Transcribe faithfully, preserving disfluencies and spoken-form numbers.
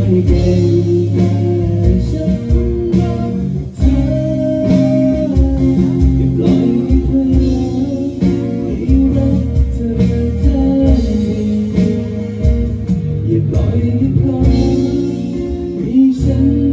เก่งแต่ฉันรักเธออย่าปล่อยให้เธอให้รักเธอแค่นี้อย่าปล่อยให้เขาให้ฉัน